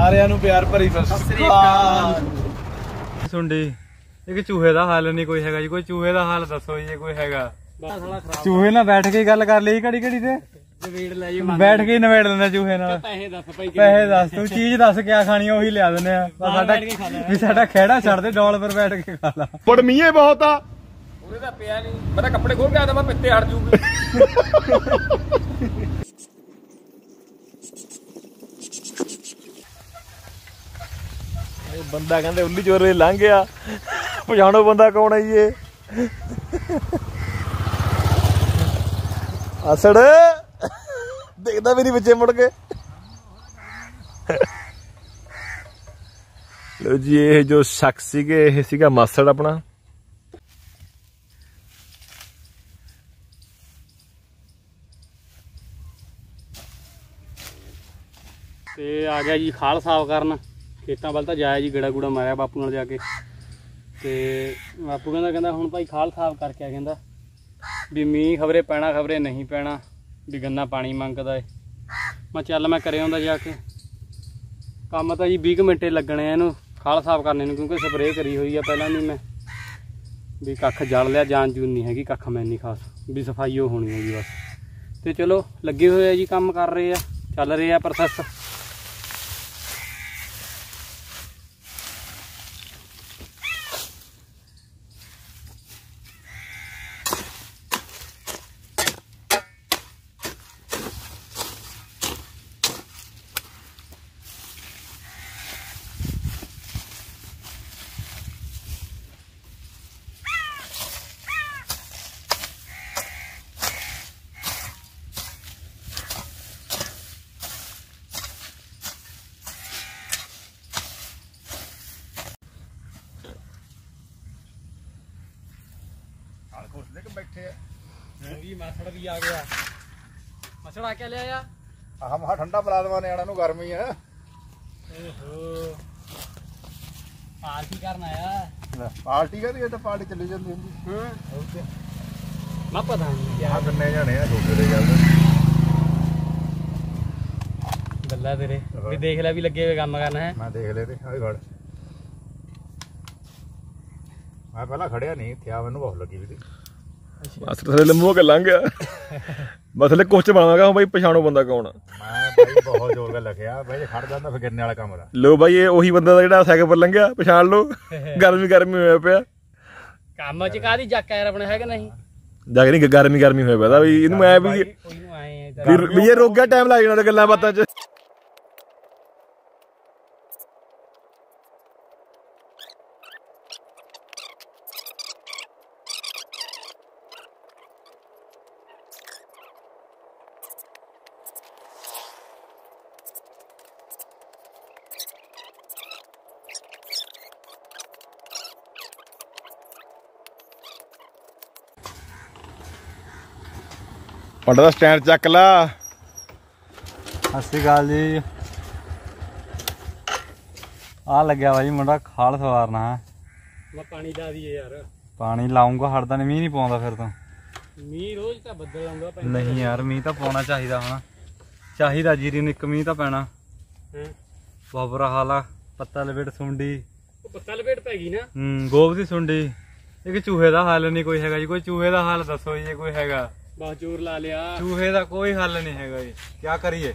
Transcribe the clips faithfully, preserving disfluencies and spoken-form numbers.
ਸਾਰਿਆਂ ਨੂੰ ਪਿਆਰ ਭਰੀ ਸਤਿ ਸ੍ਰੀ ਅਕਾਲ। ਸੁੰਡੀ ਇੱਕ ਚੂਹੇ ਦਾ ਹੱਲ ਨਹੀਂ ਕੋਈ ਹੈਗਾ ਜੀ, ਕੋਈ ਚੂਹੇ ਦਾ ਹੱਲ ਦੱਸੋ ਜੀ ਕੋਈ ਹੈਗਾ। ਚੂਹੇ ਨਾਲ ਬੈਠ ਕੇ ਗੱਲ ਕਰ ਲਈ ਘੜੀ ਘੜੀ ਤੇ ਬੈਠ ਕੇ ਨਵੇੜ ਦਿੰਦੇ ਚੂਹੇ ਨਾਲ। ਪੈਸੇ ਦੱਸ ਤੂੰ ਚੀਜ਼ ਦੱਸ ਕਿਆ ਖਾਣੀ ਉਹੀ ਲਿਆ ਦਿੰਦੇ ਆ। ਸਾਡਾ ਵੀ ਸਾਡਾ ਖਹਿੜਾ ਛੱਡ ਦੇ, ਡੋਲ ਪਰ ਬੈਠ ਕੇ ਖਾ ਲਾ। ਪਰ ਮੀਂਹ ਬਹੁਤ ਆ ਉਹਦੇ ਤਾਂ ਪਿਆ ਨਹੀਂ, ਮੈਂ ਤਾਂ ਕੱਪੜੇ ਖੋਲ ਕੇ ਆਇਆ ਤਾਂ ਮੈਂ ਪਿੱਤੇ ਹਟ ਜੂਗੀ। ਬੰਦਾ ਕਹਿੰਦੇ ਉੱਲੀ ਚੋਰੇ ਲੰਘ ਗਿਆ, ਪਛਾਣੋ ਬੰਦਾ ਕੌਣ ਹੈ ਜੀ ਇਹ। ਅਸੜ ਦੇਖਦਾ ਵੀ ਨਹੀਂ ਬੱਚੇ ਮੁੜ ਕੇ। ਲੋ ਜੀ ਇਹ ਜੋ ਸ਼ਖਸ ਸੀਗੇ ਇਹ ਸੀਗਾ ਮਾਸੜ ਆਪਣਾ। ਤੇ ਆ ਗਿਆ ਜੀ ਖਾਲ ਸਾਫ਼ ਕਰਨ, ਖੇਤਾਂ ਵੱਲ ਤਾਂ ਜਾਇਆ ਜੀ, ਗੇੜਾ ਗੂੜਾ ਮਾਰਿਆ ਬਾਪੂ ਨਾਲ ਜਾ ਕੇ। ਤੇ ਬਾਪੂ ਕਹਿੰਦਾ ਕਹਿੰਦਾ ਹੁਣ ਭਾਈ ਖਾਲ ਸਾਫ਼ ਕਰਕੇ ਆ, ਕਹਿੰਦਾ ਵੀ ਮੀਂਹ ਖਬਰੇ ਪੈਣਾ ਖਬਰੇ ਨਹੀਂ ਪੈਣਾ, ਵੀ ਗੰਨਾ ਪਾਣੀ ਮੰਗਦਾ ਏ। ਮੈਂ ਚੱਲ ਮੈਂ ਕਰੇ ਆਉਂਦਾ ਜਾ ਕੇ ਕੰਮ ਤਾਂ ਜੀ ਵੀਹ ਕੁ ਮਿੰਟੇ ਲੱਗਣੇ ਆ ਇਹਨੂੰ ਖਾਲ ਸਾਫ਼ ਕਰਨੇ ਨੂੰ, ਕਿਉਂਕਿ ਸਪਰੇਅ ਕਰੀ ਹੋਈ ਆ ਪਹਿਲਾਂ ਨਹੀਂ ਮੈਂ, ਵੀ ਕੱਖ ਜੜ ਲਿਆ, ਜਾਨ ਜੂਨ ਨਹੀਂ ਹੈਗੀ ਕੱਖ ਮੈਂ ਨਹੀਂ ਖਾਸ, ਵੀ ਸਫਾਈ ਉਹ ਹੋਣੀ ਹੈਗੀ ਬਸ। ਤੇ ਚਲੋ ਲੱਗੇ ਹੋਏ ਆ ਜੀ, ਕੰਮ ਕਰ ਰਹੇ ਆ, ਚੱਲ ਰਹੇ ਆ ਪ੍ਰੋਸੈਸ। ਬੈਠੇ ਜੀ ਮਾਸੜ ਵੀ ਆ ਗਿਆ। ਮਾਸੜ ਆ ਕੇ ਲਿਆ ਆ ਆਹ ਮਹਾ ਠੰਡਾ ਪਲਾ ਦਵਾ ਨਿਆਣਾ ਨੂੰ, ਗਰਮੀ ਆ। ਓਹੋ ਪਾਰਟੀ ਕਰਨ ਆਇਆ। ਪਾਰਟੀ ਕਰੀ ਤਾਂ ਪਾਰਟੀ ਚੱਲੀ ਜਾਂਦੀ ਹੁੰਦੀ। ਹਾਂ ਮੈਂ ਪਤਾ ਨਹੀਂ ਆ ਕਿੰਨੇ ਜਾਣੇ ਆ ਛੋਟੇ ਦੇ ਗੱਲ ਗੱਲਾਂ ਤੇਰੇ ਵੀ ਦੇਖ ਲੈ ਵੀ ਲੱਗੇ ਹੋਏ ਕੰਮ ਕਰਨਾ ਹੈ। ਮੈਂ ਦੇਖ ਲਿਆ ਤੇ ਆ ਖੜ, ਮੈਂ ਪਹਿਲਾਂ ਖੜਿਆ ਨਹੀਂ ਥਿਆ, ਮੈਨੂੰ ਬਹੁਤ ਲੱਗੀ ਵੀ ਸੀ। ਬਸ ਥੱਲੇ ਲੰਮੂ ਕੇ ਲੰਘ ਗਿਆ, ਮਸਲੇ ਕੁਛ ਬਣਾਵਾਂਗਾ ਬਾਈ, ਪਛਾਣੋ ਬੰਦਾ ਕੌਣ ਆ। ਮੈਂ ਬਾਈ ਬਹੁਤ ਜ਼ੋਰ ਕੇ ਲਿਖਿਆ ਬਾਈ, ਜੇ ਖੜ ਜਾਂਦਾ ਫਿਰ ਗਿਰਨੇ ਵਾਲਾ ਕੰਮ ਦਾ। ਲੋ ਬਾਈ ਇਹ ਉਹੀ ਬੰਦਾ ਦਾ ਜਿਹੜਾ ਸਾਈਕਲ ਪਰ ਲੰਘਿਆ, ਪਛਾਣ ਲੋ। ਗਰਮੀ ਗਰਮੀ ਹੋਇਆ ਪਿਆ ਕੰਮ ਚ ਕਾਹਦੀ ਜੱਕ ਯਾਰ ਆਪਣੇ ਹੈਗਾ ਨਹੀਂ ਜਾ ਕੇ ਨਹੀਂ, ਗਰਮੀ ਗਰਮੀ ਹੋਇਆ ਪਿਆ ਵੀ ਇਹਨੂੰ ਐ ਵੀ ਇਹ ਰੁਕ ਗਿਆ, ਟਾਈਮ ਲੱਗ ਜਾਣਾ ਗੱਲਾਂ ਬਾਤਾਂ ਚ। ਪੰਡਾ ਦਾ ਸਟੈਂਡ ਚੱਕ ਲਾ। ਸਤਿ ਸ਼੍ਰੀ ਅਕਾਲ ਜੀ। ਆ ਲੱਗਿਆ ਵਾ ਜੀ ਮੁੰਡਾ ਖਾਲ ਸਵਾਰਨਾ ਹੈ। ਮੈਂ ਪਾਣੀ ਲਾ ਦਈਏ ਯਾਰ। ਪਾਣੀ ਲਾਉਂਗਾ, ਹਟਦਾ ਨਹੀਂ, ਮੀਂਹ ਨਹੀਂ ਪਾਉਂਦਾ ਫਿਰ ਤਾਂ। ਮੀਂਹ ਰੋਜ਼ ਤਾਂ ਬੱਦਲ ਆਉਂਦਾ ਪੈਂਦਾ। ਨਹੀਂ ਯਾਰ ਮੀਂਹ ਤਾਂ ਪਾਉਣਾ ਚਾਹੀਦਾ ਹੁਣ, ਚਾਹੀਦਾ ਜੀਰੀ ਨੂੰ ਇੱਕ ਮੀਂਹ ਤਾਂ ਪੈਣਾ। ਬਹੁਤ ਬੁਰਾ ਹਾਲ ਆ। ਪੱਤਾ ਲਪੇਟ ਸੁੰਡੀ, ਉਹ ਪੱਤਾ ਲਪੇਟ ਪੈ ਗਈ ਨਾ। ਹੂੰ ਗੋਬ ਦੀ ਸੁੰਡੀ। ਇੱਕ ਚੂਹੇ ਦਾ ਹੱਲ ਨਹੀਂ ਕੋਈ ਹੈਗਾ ਜੀ, ਕੋਈ ਚੂਹੇ ਦਾ ਹੱਲ ਦੱਸੋ ਜੀ ਕੋਈ ਹੈਗਾ। ਬਹੁਤ ਜ਼ੋਰ ਲਾ ਲਿਆ, ਚੂਹੇ ਦਾ ਕੋਈ ਹੱਲ ਨਹੀਂ ਹੈਗਾ ਜੀ, ਕਿਆ ਕਰੀਏ।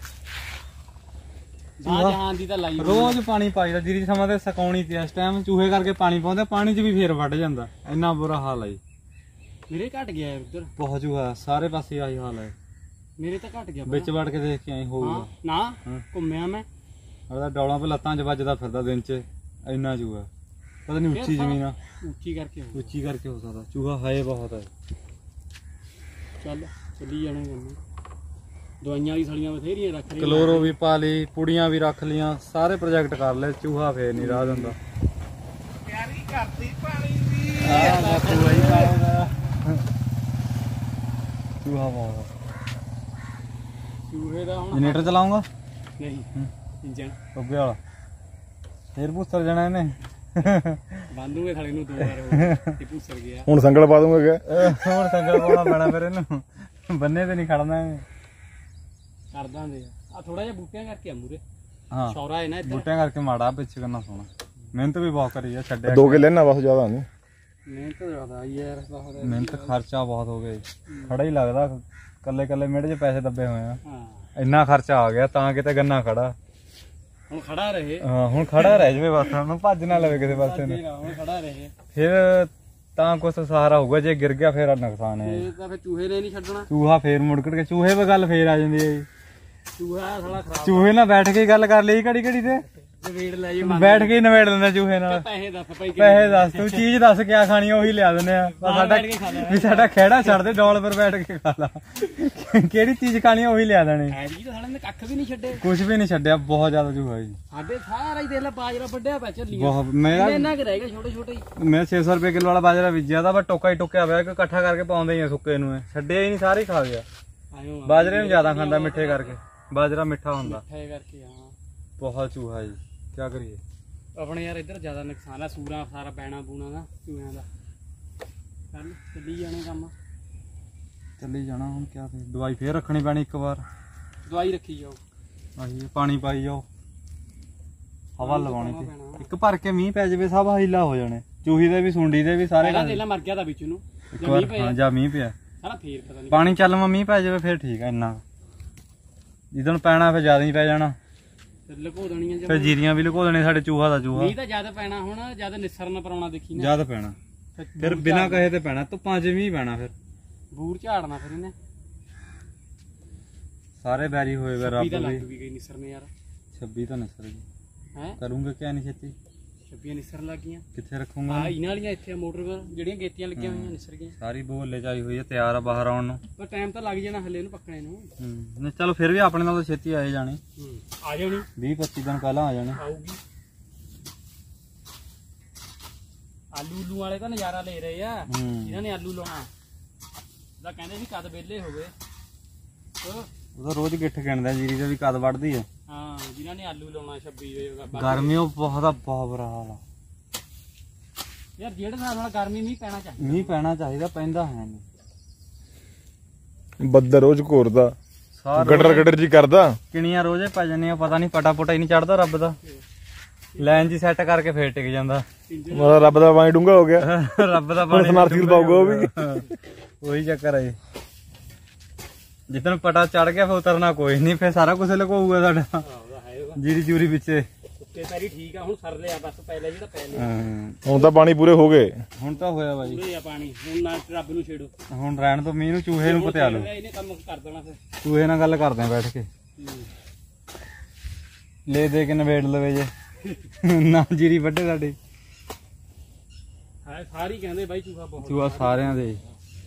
ਜਹਾਨ ਦੀ ਤਾਂ ਲਾਈ ਰੋਜ਼ ਪਾਣੀ ਪਾਈਦਾ, ਜੀਰੀ ਸਮਾਂ ਤੇ ਸਕਾਉਣੀ ਤੇ ਇਸ ਟਾਈਮ ਚੂਹੇ ਕਰਕੇ ਪਾਣੀ ਪਾਉਂਦੇ, ਪਾਣੀ ਚ ਵੀ ਫੇਰ ਵੱਢ ਜਾਂਦਾ। ਇੰਨਾ ਬੁਰਾ ਹਾਲ ਹੈ ਜੀ। ਮੇਰੇ ਘਟ ਗਿਆ ਯਾਰ ਉਧਰ, ਬਹੁਤ ਚੂਹਾ ਸਾਰੇ ਪਾਸੇ ਆਹੀ ਹਾਲ ਹੈ। ਮੇਰੇ ਤਾਂ ਘਟ ਗਿਆ, ਵਿੱਚ ਵੜ ਕੇ ਦੇਖ ਕੇ ਆਈ ਹੋਊਗਾ ਨਾ। ਘੁੰਮਿਆ ਮੈਂ, ਉਹਦਾ ਡੌਲਾਂ ਤੇ ਲੱਤਾਂ ਚ ਵੱਜਦਾ ਫਿਰਦਾ ਦਿਨ ਚ, ਇੰਨਾ ਚੂਹਾ। ਪਤਾ ਨਹੀਂ ਉੱਚੀ ਜ਼ਮੀਨ ਆ, ਉੱਚੀ ਕਰਕੇ ਉੱਚੀ ਕਰਕੇ ਹੋ ਸਕਦਾ। ਚੂਹਾ ਹੈ ਬਹੁਤ ਹੈ। ਚੱਲ ਚੱਲੀ ਜਾਣੇ ਕੰਮ। ਦਵਾਈਆਂ ਦੀ ਸਲੀਆਂ ਬਥੇਰੀਆਂ ਰੱਖ ਲਈ, ਕਲੋਰੋ ਵੀ ਪਾ ਲਈ, ਪੁੜੀਆਂ ਵੀ ਰੱਖ ਲੀਆਂ, ਸਾਰੇ ਪ੍ਰੋਜੈਕਟ ਕਰ ਲਏ, ਚੂਹਾ ਫੇਰ ਨਹੀਂ ਰਾਹ ਦਿੰਦਾ। ਤਿਆਰੀ ਕਰਦੀ ਪਾਣੀ ਦੀ ਆ ਬਾਪੂ ਆਈ ਪਾਉਂਦਾ ਚੂਹਾ ਪਾਉਂਦਾ। ਚੂਹੇ ਦਾ ਹੁਣ ਜਨਰੇਟਰ ਚਲਾਉਂਗਾ ਨਹੀਂ, ਇੰਜਣ ਟੋਬੇ ਵਾਲਾ ਫੇਰ ਪੁੱਤਰ ਜਾਣਾ ਇਹਨੇ। ਬੰਦੂਗੇ ਥਲੇ ਨੂੰ ਦੋ ਵਾਰ ਹੋ ਤੇ ਪੁੱਛਰ ਗਿਆ। ਹੁਣ ਸੰਗਲ ਪਾ ਦੂੰਗਾ ਕਿ ਹੁਣ ਸੰਗਲ ਪਾਉਣਾ ਪੈਣਾ ਫਿਰ ਇਹਨੂੰ, ਬੰਨੇ ਤੇ ਨਹੀਂ ਖੜਨਾ ਐਵੇਂ ਕਰਦਾਂ ਦੇ ਆ ਥੋੜਾ ਜਿਹਾ ਬੂਟਿਆਂ ਕਰਕੇ ਆ ਮੂਰੇ। ਹਾਂ ਸ਼ੌਰਾ ਹੈ ਨਾ ਇੱਧਰ ਬੂਟਿਆਂ ਕਰਕੇ ਮਾੜਾ ਪਿੱਛੇ ਕਰਨਾ ਸੋਹਣਾ ਮਿਹਨਤ ਵੀ ਬਹੁਤ ਕਰੀ ਆ ਛੱਡਿਆ ਦੋ ਕਿੱਲੇ ਨਾ ਬਸ ਜ਼ਿਆਦਾ ਨਹੀਂ ਮਿਹਨਤ ਜ਼ਿਆਦਾ ਯਾਰ ਬਹੁਤ ਮਿਹਨਤ ਖਰਚਾ ਬਹੁਤ ਹੋ ਗਿਆ ਖੜਾ ਹੀ ਲੱਗਦਾ ਕੱਲੇ ਕੱਲੇ ਮਿੰਟ 'ਚ ਪੈਸੇ ਦੱਬੇ ਹੋਏ ਆ ਹਾਂ ਇੰਨਾ ਖਰਚਾ ਆ ਗਿਆ ਤਾਂ ਕਿਤੇ ਗੰਨਾ ਖੜਾ ਹੁਣ ਖੜਾ ਰਹੇ ਹਾਂ ਹੁਣ ਖੜਾ ਰਹਿ ਜਵੇ ਬਸ ਹੁਣ ਭੱਜ ਨਾ ਲਵੇ ਕਿਸੇ ਪਾਸੇ ਨੂੰ ਹੁਣ ਖੜਾ ਰਹੇ ਫਿਰ ਤਾਂ ਕੁਛ ਸਹਾਰਾ ਹੋਊਗਾ ਜੇ ਗਿਰ ਗਿਆ ਫਿਰ ਨੁਕਸਾਨ ਹੈ ਇਹ ਤਾਂ ਫਿਰ ਚੂਹੇ ਨੇ ਨਹੀਂ ਛੱਡਣਾ ਚੂਹਾ ਫੇਰ ਮੁੜ ਕੇ ਚੂਹੇ 'ਤੇ ਗੱਲ ਫੇਰ ਆ ਜਾਂਦੀ ਹੈ ਜੀ ਚੂਹਾ ਸਾਲਾ ਖਰਾਬ ਚੂਹੇ ਨਾਲ ਬੈਠ ਕੇ ਗੱਲ ਕਰ ਲਈ ਘੜੀ ਘੜੀ ਤੇ ਨਵੇੜ ਲੈ ਜੀ ਬੈਠ ਕੇ ਹੀ ਨਵੇੜ ਲੈਂਦਾ ਚੂਹੇ ਨਾਲ ਪੈਸੇ ਦੱਸ ਭਾਈ ਪੈਸੇ ਦੱਸ ਤੂੰ ਚੀਜ਼ ਦੱਸ ਕਿਆ ਖਾਣੀ ਆ ਉਹੀ ਲਿਆ ਦਿੰਦੇ ਆ ਬਸ ਸਾਡਾ ਵੀ ਸਾਡਾ ਖਹਿੜਾ ਛੱਡ ਦੇ ਡੋਲ ਪਰ ਬੈਠ ਕੇ ਖਾ ਲਾ ਕਿਹੜੀ ਚੀਜ਼ ਖਾਣੀ ਆ ਉਹੀ ਲਿਆ ਦੇਣੀ ਐਤਕੀ ਤਾਂ ਸਾਲੇ ਨੇ ਕੱਖ ਵੀ ਨਹੀਂ ਛੱਡੇ ਕੁਝ ਵੀ ਨਹੀਂ ਛੱਡਿਆ ਬਹੁਤ ਜ਼ਿਆਦਾ ਚੂਹਾ ਜੀ ਸਾਡੇ ਸਾਰਾ ਹੀ ਦੇਖ ਲੈ ਬਾਜਰਾ ਵੱਡਿਆ ਪੈ ਚੱਲੀਆਂ ਬਹੁਤ ਮੇਰਾ ਇੰਨਾ ਕਿ ਰਹਿ ਗਿਆ ਛੋਟੇ ਛੋਟੇ ਹੀ ਮੈਂ ਛੇ ਸੌ ਰੁਪਏ ਕਿਲੋ ਵਾਲਾ ਬਾਜਰਾ ਬੀਜਿਆ ਤਾਂ ਬਸ ਟੋਕਾ ਹੀ ਟੁੱਕਿਆ ਹੋਇਆ ਕਿ ਇਕੱਠਾ ਕਰਕੇ ਪਾਉਂਦੇ ਹੀ ਆ ਸੁੱਕੇ ਨੂੰ ਛੱਡਿਆ ਹੀ ਨਹੀਂ ਸਾਰੇ ਹੀ ਖਾ ਗਿਆ ਆਇਓ ਬਾਜਰੇ ਨੂੰ ਜ਼ਿਆਦਾ ਖਾਂਦਾ ਮਿੱਠੇ ਕਰਕੇ ਬਾਜਰਾ ਮਿੱਠਾ ਹੁੰਦਾ ਮਿੱਠੇ ਕਰਕੇ ਹਾਂ ਬਹੁਤ ਚੂਹਾ ਜੀ ਕੀ ਕਰੀਏ ਆਪਣੇ ਯਾਰ ਇੱਧਰ ਜ਼ਿਆਦਾ ਨੁਕਸਾਨ ਆ ਸੂਰਾਂ ਸਾਰਾ ਪੈਣਾ ਪੂਣਾ ਦਾ ਚੂਹਿਆਂ ਦਾ ਕੱਲ ਚੱਲੀ ਜਾਣੇ ਕੰਮ ਚੱਲੀ ਜਾਣਾ ਹੁਣ ਕਿਆ ਫੇਰ ਦਵਾਈ ਫੇਰ ਰੱਖਣੀ ਪੈਣੀ ਇੱਕ ਵਾਰ ਦਵਾਈ ਰੱਖੀ ਜਾਓ ਆਹੀ ਪਾਣੀ ਪਾਈ ਜਾਓ ਹਵਾ ਲਵਾਉਣੀ ਤੇ ਇੱਕ ਭਰ ਕੇ ਮੀਂਹ ਪੈ ਜਾਵੇ ਸਭ ਹੀਲਾ ਹੋ ਜਾਣੇ ਚੂਹੀ ਦੇ ਵੀ ਸੁੰਡੀ ਦੇ ਵੀ ਸਾਰੇ ਪਹਿਲਾਂ ਦੇਲਾ ਮਰ ਗਿਆ ਤਾਂ ਵਿੱਚ ਨੂੰ ਇੱਕ ਵਾਰ ਹਾਂ ਜਾਂ ਮੀਂਹ ਪਿਆ ਸਾਲਾ ਫੇਰ ਪਤਾ ਨਹੀਂ ਪਾਣੀ ਚੱਲ ਮਾ ਮੀਂਹ ਪੈ ਜਾਵੇ ਫੇਰ ਠੀਕ ਆ ਇੰਨਾ ਜਿੱਦਣ ਪੈਣਾ ਫਿਰ ਜ਼ਿਆਦਾ ਹੀ ਪੈ ਜਾਣਾ ਫਿਰ ਲੁਕੋ ਦੇਣੀਆਂ ਫਿਰ ਜੀਰੀਆਂ ਵੀ ਲੁਕੋ ਦੇਣੇ ਸਾਡੇ ਚੂਹਾ ਦਾ ਚੂਹਾ ਮੀਂਹ ਤਾਂ ਜ਼ਿਆਦਾ ਪੈਣਾ ਹੁਣ ਜ਼ਿਆਦਾ ਨਿਸਰਨ ਪਰਾਉਣਾ ਦੇਖੀ ਨਾ ਜ਼ਿਆਦਾ ਪੈਣਾ ਫਿਰ ਬਿਨਾਂ ਕਹੇ ਤੇ ਪੈਣਾ ਧੁੱਪਾਂ 'ਚ ਮੀਂਹ ਪੈਣਾ ਫਿਰ ਬੂਰ ਝਾੜਨਾ ਫਿਰ ਇਹਨੇ ਸਾਰੇ ਬੈਰੀ ਹੋਏ ਵੇ ਰੱਬ ਵੀ ਤਾਂ ਵੀ ਲੱਗ ਵੀ ਗਈ ਨਿਸਰਨ ਯਾਰ ਛੱਬੀ ਤਾਂ ਨਿਸਰ ਗਈ ਹੈ ਕਰੂੰਗੇ ਕਿਆ ਨਹੀਂ ਛੇਤੀ ਛੱਬੀਆਂ ਨਿਸਰਨ ਲੱਗ ਗਈਆਂ ਕਿੱਥੇ ਰੱਖੂੰਗਾ ਆ ਇਹਨਾਂ ਵਾਲੀਆਂ ਇੱਥੇ ਮੋਟਰ ਜਿਹੜੀਆਂ ਗੇਤੀਆਂ ਲੱਗੀਆਂ ਹੋਈਆਂ ਨਿਸਰ ਗਈਆਂ ਸਾਰੀ ਬੋਲੇ ਚਾਈ ਹੋਈ ਹੈ ਤਿਆਰ ਆ ਬਾਹਰ ਆਉਣ ਨੂੰ ਪਰ ਟਾਈਮ ਤਾਂ ਲੱਗ ਜਾਣਾ ਹਲੇ ਇਹਨੂੰ ਪੱਕਣੇ ਨੂੰ ਹੂੰ ਨਹੀਂ ਚਲੋ ਫਿਰ ਵੀ ਆਪਣੇ ਨਾਲ ਤਾਂ ਛੇਤੀ ਆਏ ਜਾਣੀ ਹੂੰ ਆ ਜਾਣੀ ਵੀਹ ਪੱਚੀ ਦਿਨ ਪਹਿਲਾਂ ਆ ਜਾਣੇ ਆਊਗੀ ਆਲੂ ਉਲੂ ਵਾਲੇ ਤਾਂ ਨਜ਼ਾਰਾ ਲੈ ਰਹੇ ਆ ਹੂੰ ਇਹਨਾਂ ਨੇ ਆਲੂ ਲਾਉਣਾ ਦਾ ਕਹਿੰਦੇ ਸੀ ਕਦ ਵਿਹਲੇ ਹੋ ਗਏ ਉਹ ਉਹਦਾ ਰੋਜ਼ ਗਿੱਠ ਗਿਣਦਾ ਜੀਰੀ ਦੇ ਵੀ ਕਦ ਵੱਢਦੀ ਹੈ ਹਾਂ ਜਿਨ੍ਹਾਂ ਨੇ ਆਲੂ ਲਾਉਣਾ ਛੱਬੀ ਗਰਮੀ ਉਹ ਬਹੁਤ ਆ ਬਹੁਤ ਬੁਰਾ ਹਾਲ ਆ ਯਾਰ ਜਿਹੜੇ ਹਿਸਾਬ ਨਾਲ ਗਰਮੀ ਮੀਂਹ ਪੈਣਾ ਚਾਹੀਦਾ ਮੀਂਹ ਪੈਣਾ ਚਾਹੀਦਾ ਪੈਂਦਾ ਹੈ ਨਹੀਂ ਬੱਦਲ ਰੋਜ਼ ਘੋਰਦਾ ਸਾਰਾ ਗਟਰ ਗਟਰ ਜੀ ਕਰਦਾ ਕਿਣੀਆਂ ਰੋਜ਼ੇ ਪੈ ਜਾਂਦੀਆਂ ਪਤਾ ਨਹੀਂ ਪਟਾ ਪੁਟਾ ਹੀ ਨਹੀਂ ਚੜਦਾ ਰੱਬ ਦਾ ਲਾਈਨ ਜੀ ਸੈੱਟ ਕਰਕੇ ਫੇਰ ਟਿਕ ਜਾਂਦਾ ਮਤਲਬ ਰੱਬ ਦਾ ਪਾਣੀ ਡੂੰਘਾ ਹੋ ਗਿਆ ਰੱਬ ਦਾ ਪਾਣੀ ਸਮਰਥੀ ਪਾਊਗਾ ਉਹ ਵੀ ਉਹੀ ਚੱਕਰ ਹੈ ਜਿੱਦਣ ਪਟਾ ਚੜ ਗਿਆ ਫਿਰ ਉਤਰਨਾ ਕੋਈ ਨਹੀਂ ਫਿਰ ਸਾਰਾ ਕੁਝ ਲੁਕਾਊਗਾ ਸਾਡਾ ਜੀਰੀ ਜੂਰੀ ਪਿੱਛੇ ਉੱਤੇ ਸਾਰੀ ਠੀਕ ਆ ਹੁਣ ਸਰ ਲਿਆ ਬਸ ਪਹਿਲਾਂ ਜਿਹੜਾ ਪੈ ਲਿਆ ਹੁਣ ਤਾਂ ਪਾਣੀ ਪੂਰੇ ਹੋ ਗਏ ਹੁਣ ਤਾਂ ਹੋਇਆ ਬਾਈ ਪੂਰੇ ਆ ਪਾਣੀ ਹੁਣ ਨਾ ਰੱਬ ਨੂੰ ਛੇੜੋ ਹੁਣ ਰਹਿਣ ਤੋਂ ਮੀਂਹ ਨੂੰ ਚੂਹੇ ਨੂੰ ਪਤਿਆ ਲਓ ਇਹਨੇ ਕੰਮ ਕਰ ਦੇਣਾ ਫਿਰ ਚੂਹੇ ਨਾਲ ਗੱਲ ਕਰਦੇ ਆ ਬੈਠ ਕੇ ਲੈ ਦੇ ਕੇ ਨਵੇੜ ਲਵੇ ਜੇ ਨਾ ਜੀਰੀ ਵੱਡੇ ਸਾਡੇ ਹਾਂ ਸਾਰੀ ਕਹਿੰਦੇ ਬਾਈ ਚੂਹਾ ਬਹੁਤ ਚੂਹਾ ਸਾਰਿਆਂ ਦੇ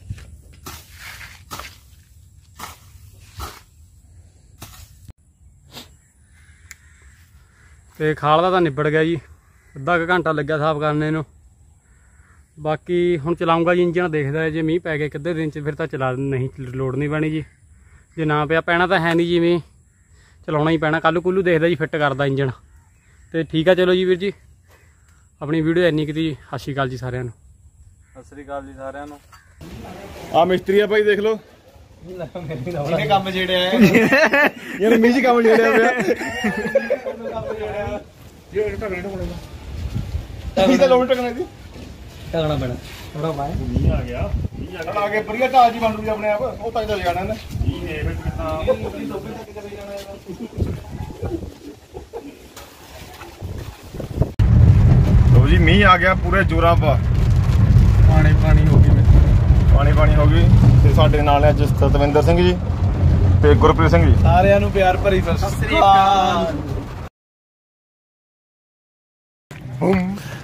ਤੇ ਖਾਲ ਦਾ ਤਾਂ ਨਿਬੜ ਗਿਆ ਜੀ ਅੱਧਾ ਕੁ ਘੰਟਾ ਲੱਗਿਆ ਸਾਫ਼ ਕਰਨੇ ਨੂੰ ਬਾਕੀ ਹੁਣ ਚਲਾਉਂਗਾ ਜੀ ਇੰਜਣ ਦੇਖਦਾ ਜੇ ਮੀਂਹ ਪੈ ਗਿਆ ਕਿੱਧਰ ਦਿਨ ਚ ਫਿਰ ਤਾਂ ਚਲਾ ਨਹੀਂ ਲੋੜ ਨਹੀਂ ਪੈਣੀ ਜੀ ਜੇ ਨਾ ਪਿਆ ਪੈਣਾ ਤਾਂ ਹੈ ਨਹੀਂ ਜਿਵੇਂ ਚਲਾਉਣਾ ਹੀ ਪੈਣਾ ਕੱਲ੍ਹ ਕੁੱਲੂ ਦੇਖਦਾ ਜੀ ਫਿੱਟ ਕਰਦਾ ਇੰਜਣ ਤੇ ਠੀਕ ਆ ਚਲੋ ਜੀ ਵੀਰ ਜੀ ਆਪਣੀ ਵੀਡੀਓ ਇੰਨੀ ਕੀਤੀ ਸਤਿ ਸ਼੍ਰੀ ਅਕਾਲ ਜੀ ਸਾਰਿਆਂ ਨੂੰ ਸਤਿ ਸ੍ਰੀ ਅਕਾਲ ਜੀ ਸਾਰਿਆਂ ਨੂੰ ਆ ਮਿਸਤਰੀ ਆ ਭਾਈ ਦੇਖ ਲਓ ਇਹਨੇ ਕੰਮ ਛੇੜਿਆ ਯਾਰ ਮੀਂਹ ਚ ਕੰਮ ਛੇੜਿਆ ਪਿਆ ਕੀ ਤਾਂ ਲੋੜ ਟਕਣਾ ਦੀ ਟਕਣਾ ਪੈਣਾ ਥੋੜਾ ਬਾਏ ਮੀਂਹ ਆ ਗਿਆ ਮੀਂਹ ਆ ਆ ਕੇ ਵਧੀਆ ਢਾਲ ਜੀ ਬਣ ਰਹੀ ਆਪਣੇ ਆਪ ਉਹ ਤੱਕ ਤਾਂ ਜਾਣਾ ਨੇ ਮੀਂਹ ਨੇ ਫਿਰ ਕਿੰਨਾ ਲੋ ਜੀ ਮੀਂਹ ਆ ਗਿਆ ਪੂਰੇ ਜ਼ੋਰਾਂ ਪਾ ਪਾਣੀ ਪਾਣੀ ਹੋ ਗਈ ਪਾਣੀ ਪਾਣੀ ਹੋ ਗਈ ਤੇ ਸਾਡੇ ਨਾਲ ਅੱਜ ਸਤਵਿੰਦਰ ਸਿੰਘ ਜੀ ਤੇ ਗੁਰਪ੍ਰੀਤ ਸਿੰਘ ਜੀ ਸਾਰਿਆਂ ਨੂੰ ਪਿਆਰ ਭਰੀ ਸਤਿ ਸ੍ਰੀ ਅਕਾਲ ਬੂਮ